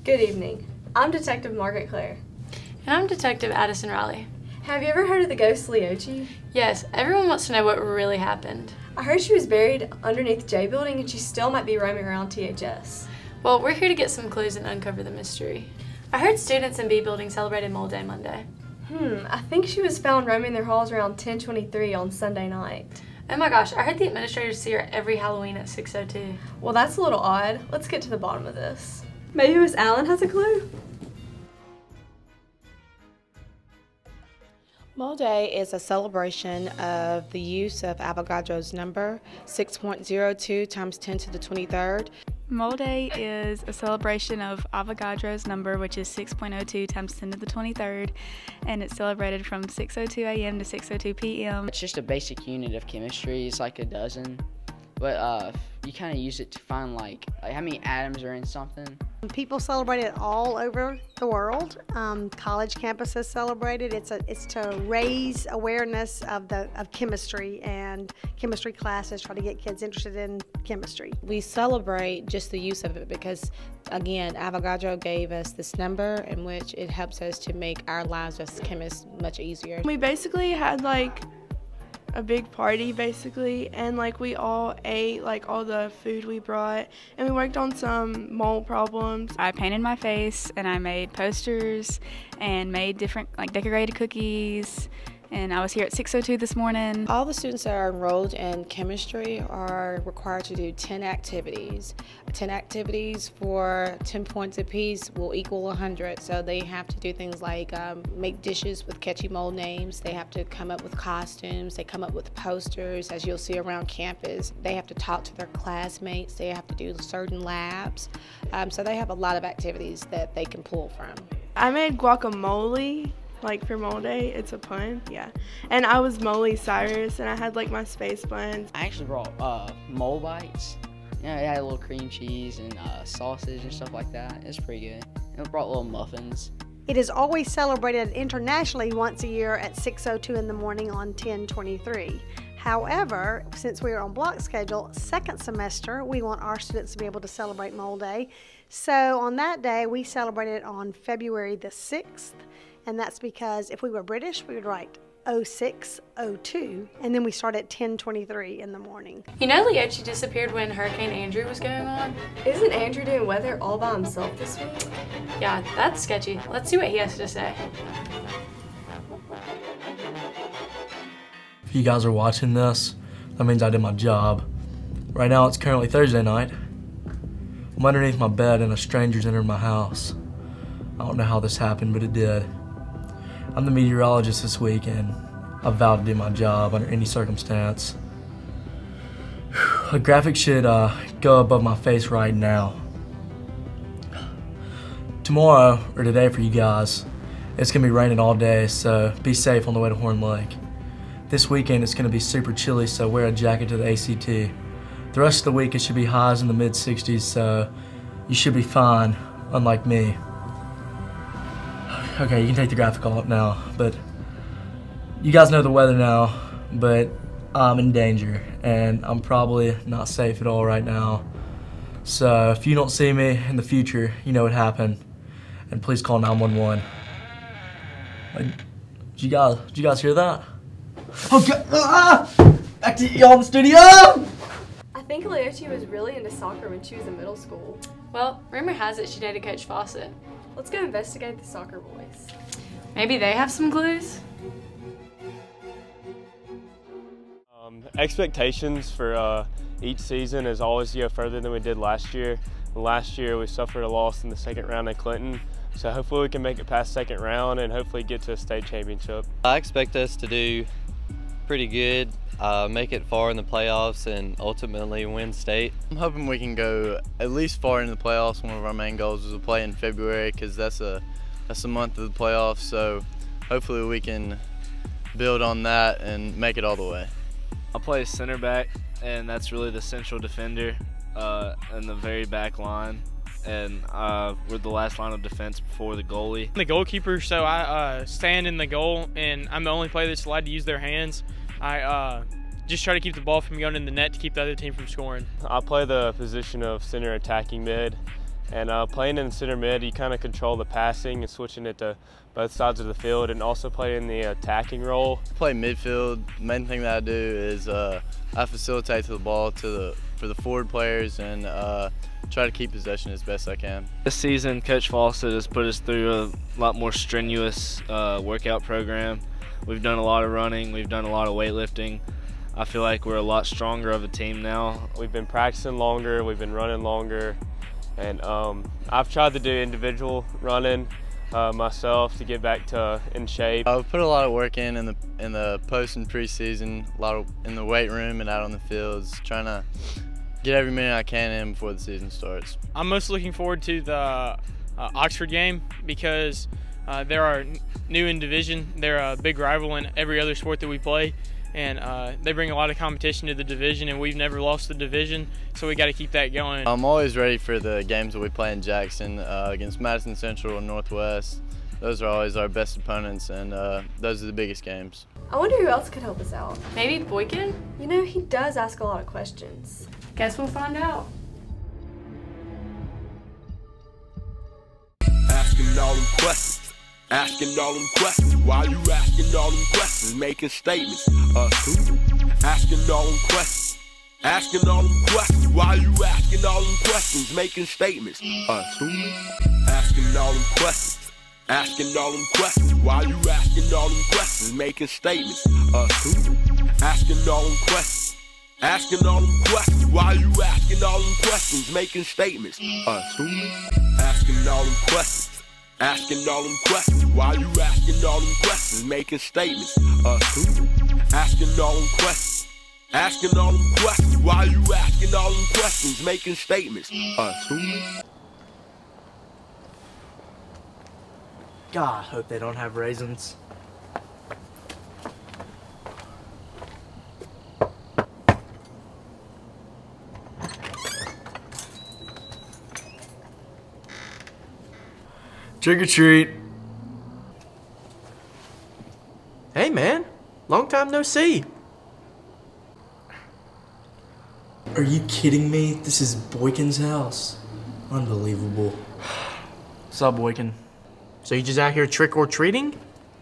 Good evening. I'm Detective Margaret Clare. And I'm Detective Addison Riley. Have you ever heard of the ghost Leochi? Yes, everyone wants to know what really happened. I heard she was buried underneath J building and she still might be roaming around THS. Well, we're here to get some clues and uncover the mystery. I heard students in B building celebrated Mole Day Monday. I think she was found roaming their halls around 10:23 on Sunday night. Oh my gosh, I heard the administrators see her every Halloween at 6:02. Well, that's a little odd. Let's get to the bottom of this. Maybe Miss Allen has a clue? Mole Day is a celebration of the use of Avogadro's number, 6.02 times 10 to the 23rd. Mole Day is a celebration of Avogadro's number, which is 6.02 times 10 to the 23rd, and it's celebrated from 6:02 a.m. to 6:02 p.m. It's just a basic unit of chemistry. It's like a dozen, but you kind of use it to find like how many atoms are in something. People celebrate it all over the world. College campuses celebrate it. It's to raise awareness of chemistry and chemistry classes, try to get kids interested in chemistry. We celebrate just the use of it because, again, Avogadro gave us this number in which it helps us to make our lives as chemists much easier. We basically had like a big party basically, and like we all ate like all the food we brought, and we worked on some mole problems. I painted my face and I made posters and made different like decorated cookies, and I was here at 6:02 this morning. All the students that are enrolled in chemistry are required to do 10 activities. 10 activities for 10 points apiece will equal 100. So they have to do things like make dishes with catchy mole names. They have to come up with costumes. They come up with posters, as you'll see around campus. They have to talk to their classmates. They have to do certain labs. So they have a lot of activities that they can pull from. I made guacamole. Like for Mole Day, it's a pun, yeah. And I was Molly Cyrus, and I had like my space buns. I actually brought mole bites. You know, it had a little cream cheese and sausage and stuff like that. It's pretty good. And I brought little muffins. It is always celebrated internationally once a year at 6:02 in the morning on 10/23. However, since we are on block schedule, second semester, we want our students to be able to celebrate Mole Day. So on that day, we celebrate it on February the 6th. And that's because if we were British, we would write 0602, and then we start at 10:23 in the morning. You know Leochi disappeared when Hurricane Andrew was going on? Isn't Andrew doing weather all by himself this week? Yeah, that's sketchy. Let's see what he has to say. If you guys are watching this, that means I did my job. Right now it's currently Thursday night. I'm underneath my bed and a stranger's entered my house. I don't know how this happened, but it did. I'm the meteorologist this week, and I vowed to do my job under any circumstance. A graphic should go above my face right now. Tomorrow, or today for you guys, it's gonna be raining all day, so be safe on the way to Horn Lake. This weekend it's gonna be super chilly, so wear a jacket to the ACT. The rest of the week it should be highs in the mid-60s, so you should be fine, unlike me. Okay, you can take the graphic off now, but you guys know the weather now, but I'm in danger, and I'm probably not safe at all right now. So if you don't see me in the future, you know what happened, and please call 911. Did you guys hear that? Okay, back to y'all in the studio! I think Leochi was really into soccer when she was in middle school. Well, rumor has it she dated Coach Fawcett. Let's go investigate the soccer boys. Maybe they have some clues? Expectations for each season is always to go further than we did last year. Last year we suffered a loss in the second round at Clinton, so hopefully we can make it past second round and hopefully get to a state championship. I expect us to do pretty good, make it far in the playoffs, and ultimately win state. I'm hoping we can go at least far in the playoffs. One of our main goals is to play in February because that's a month of the playoffs, so hopefully we can build on that and make it all the way. I play center back, and that's really the central defender in the very back line, and we're the last line of defense before the goalie. I'm the goalkeeper, so I stand in the goal, and I'm the only player that's allowed to use their hands. I just try to keep the ball from going in the net to keep the other team from scoring. I play the position of center attacking mid, And playing in the center mid, you kind of control the passing and switching it to both sides of the field, and also play in the attacking role. Play midfield. Main thing that I do is I facilitate to the ball for the forward players and try to keep possession as best I can. This season, Coach Fawcett has put us through a lot more strenuous workout program. We've done a lot of running, we've done a lot of weightlifting. I feel like we're a lot stronger of a team now. We've been practicing longer, we've been running longer, and I've tried to do individual running myself to get back to in shape. I've put a lot of work in the post and preseason, a lot in the weight room and out on the fields, trying to get every minute I can in before the season starts. I'm most looking forward to the Oxford game because they're our new in division. They're a big rival in every other sport that we play, and they bring a lot of competition to the division, and we've never lost the division, so we got to keep that going. I'm always ready for the games that we play in Jackson against Madison Central and Northwest. Those are always our best opponents, and those are the biggest games. I wonder who else could help us out. Maybe Boykin? You know, he does ask a lot of questions. Guess we'll find out. Asking all them questions. Asking all them questions. Why you asking all them questions? Making statements. Who? Asking all them questions. Asking all them questions. Why you asking all them questions? Making statements. Who? Asking all them questions. Asking all them questions. Why you asking all them questions? Making statements. Who? Asking all them questions. Asking all them questions. Why you asking all them questions? Making statements. Who? Asking all them questions. Asking all them questions. Why you asking all them questions? Making statements. Who? Asking all them questions. Asking all them questions. Why you asking all them questions? Making statements. Who? God, I hope they don't have raisins. Trick or treat. Hey man, long time no see. Are you kidding me? This is Boykin's house. Unbelievable. What's up, Boykin? So you just out here trick or treating?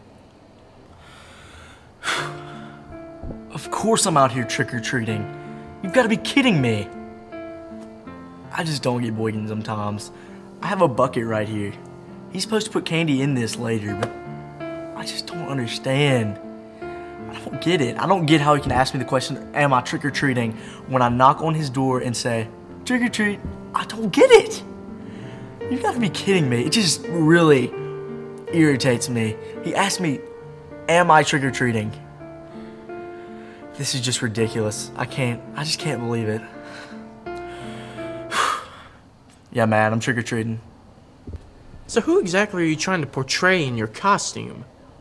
Of course I'm out here trick or treating. You've got to be kidding me. I just don't get Boykin sometimes. I have a bucket right here. He's supposed to put candy in this later, but I just don't understand. I don't get it. I don't get how he can ask me the question, am I trick or treating, when I knock on his door and say, trick or treat. I don't get it. You gotta be kidding me. It just really irritates me. He asked me, am I trick or treating? This is just ridiculous. I just can't believe it. Yeah, man, I'm trick or treating. So who exactly are you trying to portray in your costume?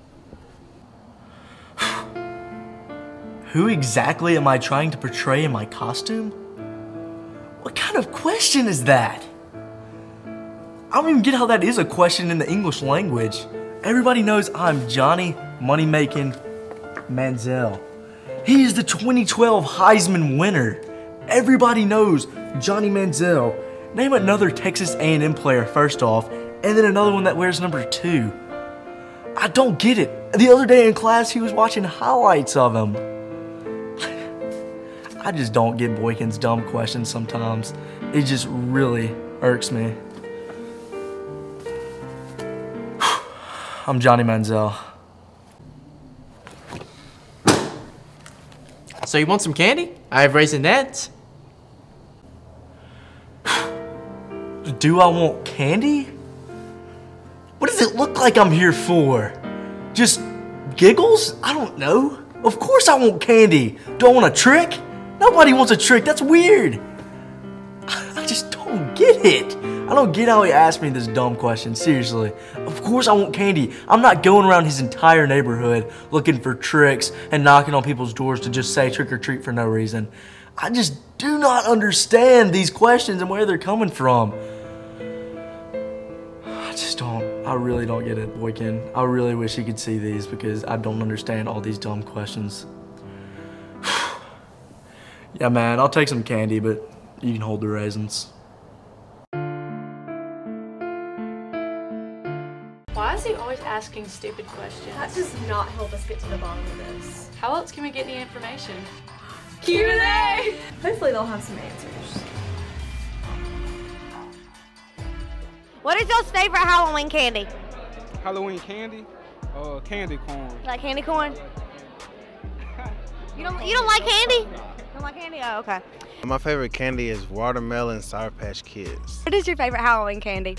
Who exactly am I trying to portray in my costume? What kind of question is that? I don't even get how that is a question in the English language. Everybody knows I'm Johnny Money-Making Manziel. He is the 2012 Heisman winner. Everybody knows Johnny Manziel. Name another Texas A&M player first off, and then another one that wears number 2. I don't get it. The other day in class, he was watching highlights of him. I just don't get Boykin's dumb questions sometimes. It just really irks me. I'm Johnny Manziel. So you want some candy? I have Raisinets. Do I want candy? What does it look like I'm here for? Just giggles? I don't know. Of course I want candy. Do I want a trick? Nobody wants a trick. That's weird. I just don't get it. I don't get how he asked me this dumb question. Seriously. Of course I want candy. I'm not going around his entire neighborhood looking for tricks and knocking on people's doors to just say trick or treat for no reason. I just do not understand these questions and where they're coming from. I really don't get it, Boykin. I really wish he could see these because I don't understand all these dumb questions. Yeah, man, I'll take some candy, but you can hold the raisins. Why is he always asking stupid questions? That does not help us get to the bottom of this. How else can we get any information? Q&A! Hopefully they'll have some answers. What is your favorite Halloween candy? Halloween candy? Candy corn. Like candy corn? You don't like candy? You don't like candy? Oh, okay. My favorite candy is watermelon Sour Patch Kids. What is your favorite Halloween candy?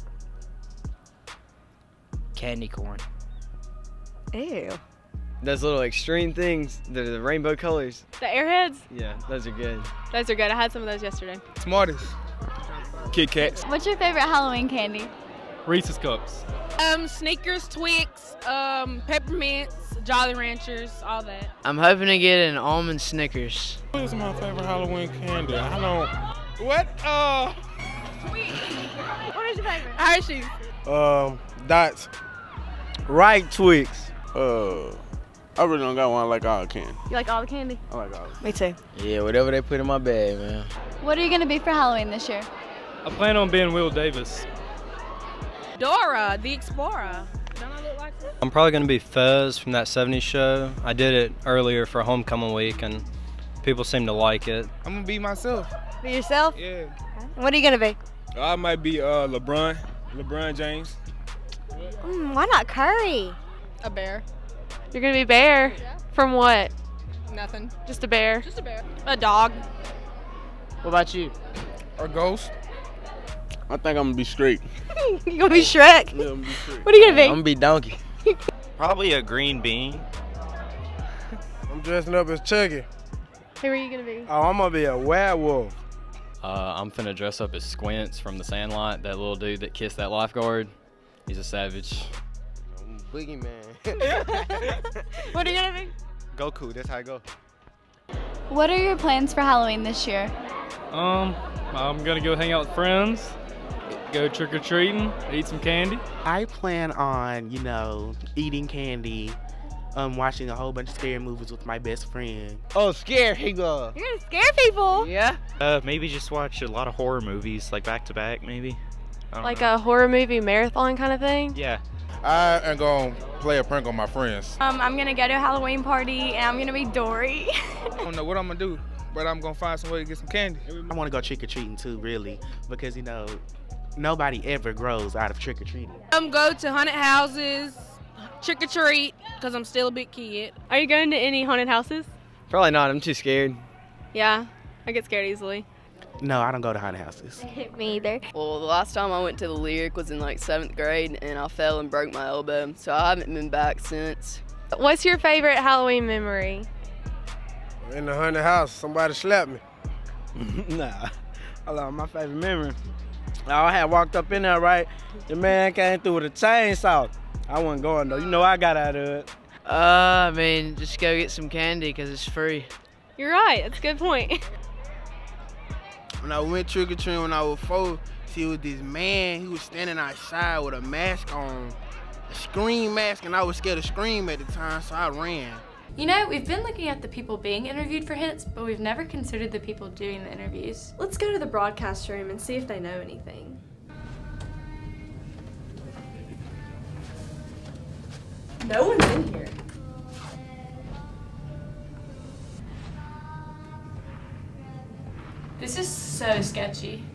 Candy corn. Ew. Those little extreme things, the rainbow colors. The Airheads? Yeah, those are good. Those are good. I had some of those yesterday. Smarties. Kit Kats. What's your favorite Halloween candy? Reese's Cups. Snickers, Twix, peppermints, Jolly Ranchers, all that. I'm hoping to get an almond Snickers. What is my favorite Halloween candy? I don't. What? What is your favorite? Hershey's. Dots. Right Twix. I really don't got one. I like all candy. You like all the candy? I like all. Me too. Yeah, whatever they put in my bag, man. What are you gonna be for Halloween this year? I plan on being Will Davis. Dora, the Explorer. Don't I look like that? I'm probably going to be Fez from that 70s show. I did it earlier for homecoming week and people seem to like it. I'm going to be myself. Be yourself? Yeah. What are you going to be? I might be LeBron James. Why not Curry? A bear. You're gonna be Bear? Yeah. From what? Nothing. Just a bear? Just a bear. A dog. What about you? A ghost. I think I'm gonna be Shrek. You gonna be Shrek? Yeah, I'm gonna be Shrek. What are you gonna be? I'm gonna be Donkey. Probably a green bean. I'm dressing up as Chucky. Who are you gonna be? Oh, I'm gonna be a werewolf. I'm finna dress up as Squints from The Sandlot, that little dude that kissed that lifeguard. He's a savage. I'm Boogeyman. What are you gonna be? Goku, that's how I go. What are your plans for Halloween this year? I'm gonna go hang out with friends, go trick-or-treating, eat some candy. I plan on, eating candy, watching a whole bunch of scary movies with my best friend. Oh, scare people. You're gonna scare people? Yeah. Maybe just watch a lot of horror movies, like back to back, maybe. Like a horror movie marathon kind of thing? Yeah. I am gonna play a prank on my friends. I'm gonna go to a Halloween party and I'm gonna be Dory. I don't know what I'm gonna do, but I'm gonna find some way to get some candy. I want to go trick-or-treating too, really, because, nobody ever grows out of trick-or-treating. Go to haunted houses, trick-or-treat, because I'm still a big kid. Are you going to any haunted houses? Probably not. I'm too scared. Yeah, I get scared easily. No, I don't go to haunted houses. Me either. Well, the last time I went to the Lyric was in like 7th grade and I fell and broke my elbow, so I haven't been back since. What's your favorite Halloween memory? In the haunted house, somebody slapped me. Nah, my favorite memory. I had walked up in there, right? The man came through with a chainsaw. I wasn't going though. I got out of it. I mean, just go get some candy because it's free. You're right, that's a good point. When I went trick-or-treating when I was 4, see, it was this man, he was standing outside with a mask on, a scream mask, and I was scared to scream at the time, so I ran. We've been looking at the people being interviewed for hits, but we've never considered the people doing the interviews. Let's go to the broadcast room and see if they know anything. No one's in here. This is so sketchy.